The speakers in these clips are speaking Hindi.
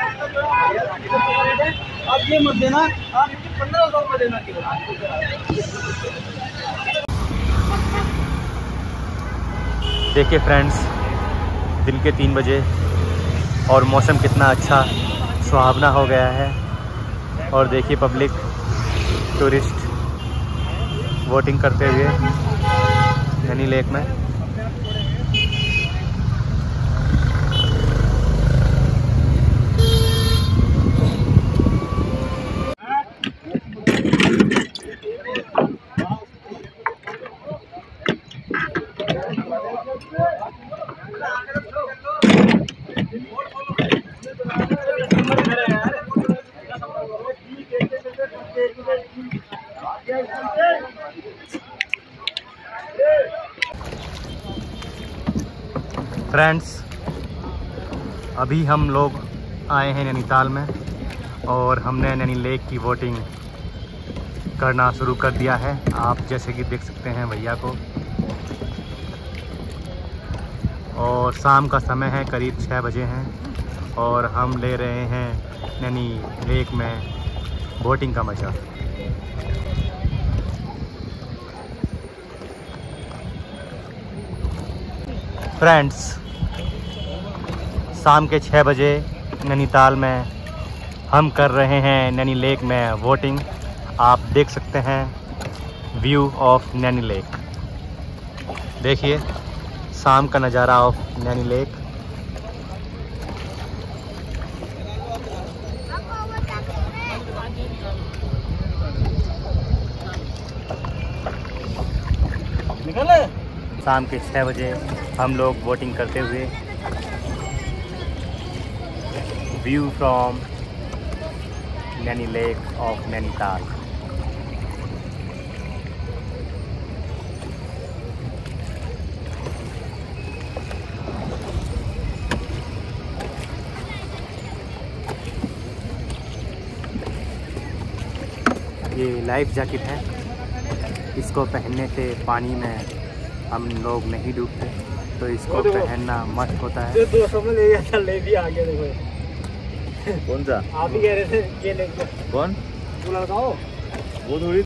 आप ये मत देना, आप 1500 रुपये देना किलो। देखिए फ्रेंड्स, दिन के 3 बजे और मौसम कितना अच्छा सुहावना हो गया है। और देखिए पब्लिक, टूरिस्ट बोटिंग करते हुए नैनी लेक में। फ्रेंड्स, अभी हम लोग आए हैं नैनीताल में और हमने नैनी लेक की बोटिंग करना शुरू कर दिया है। आप जैसे कि देख सकते हैं भैया को। और शाम का समय है, करीब 6 बजे हैं और हम ले रहे हैं नैनी लेक में बोटिंग का मज़ा। फ्रेंड्स, शाम के 6 बजे नैनीताल में हम कर रहे हैं नैनी लेक में बोटिंग। आप देख सकते हैं व्यू ऑफ नैनी लेक। देखिए शाम का नज़ारा ऑफ नैनी लेक। शाम के 6 बजे हम लोग बोटिंग करते हुए view from Naini lake of Nainital. ये लाइफ जैकेट है, इसको पहनने से पानी में हम लोग नहीं डूबते, तो इसको पहनना मस्त होता है। 200 में ले भी आ गया। देखो कौन सा? आप ही कह रहे थे ये लेके। कौन? वो लगाओ वो थोड़ी।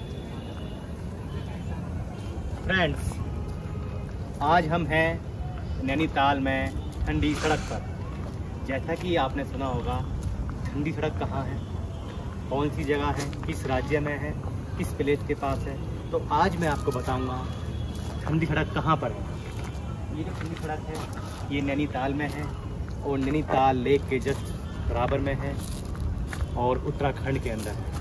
फ्रेंड्स, आज हम हैं नैनीताल में ठंडी सड़क पर। जैसा कि आपने सुना होगा, ठंडी सड़क कहाँ है, कौन सी जगह है, किस राज्य में है, किस प्लेस के पास है, तो आज मैं आपको बताऊंगा ठंडी सड़क कहाँ पर है। ये जो ठंडी सड़क है ये नैनीताल में है और नैनीताल लेक के जस्ट बराबर में है और उत्तराखंड के अंदर है।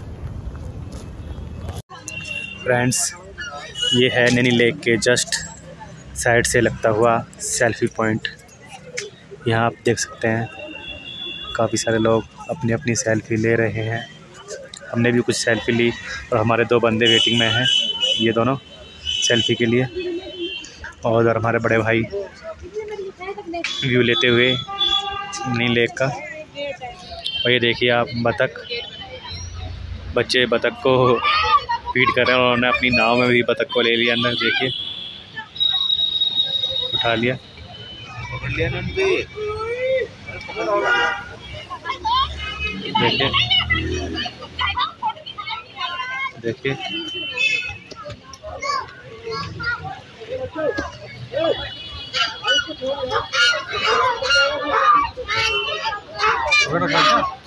फ्रेंड्स, ये है नैनी लेक के जस्ट साइड से लगता हुआ सेल्फी पॉइंट। यहाँ आप देख सकते हैं काफ़ी सारे लोग अपनी अपनी सेल्फी ले रहे हैं। हमने भी कुछ सेल्फी ली और हमारे 2 बंदे वेटिंग में हैं, ये दोनों सेल्फी के लिए। और उधर हमारे बड़े भाई व्यू लेते हुए नैनी लेक का। और ये देखिए आप बच्चे बतख को फीड कर रहे हैं और उन्होंने अपनी नाव में भी बतख को ले लिया अंदर। देखिए उठा लिया। देखिए देखिए